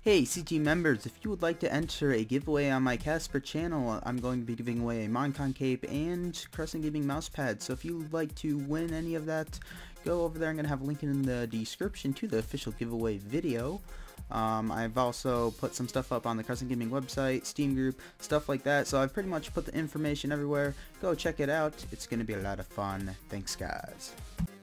Hey CG members, if you would like to enter a giveaway on my Casper channel, I'm going to be giving away a Minecon cape and Crescent Gaming Mousepads. So if you would like to win any of that, go over there. I'm going to have a link in the description to the official giveaway video. I've also put some stuff up on the Crescent Gaming website, Steam group, stuff like that. So I've pretty much put the information everywhere. Go check it out. It's going to be a lot of fun. Thanks guys.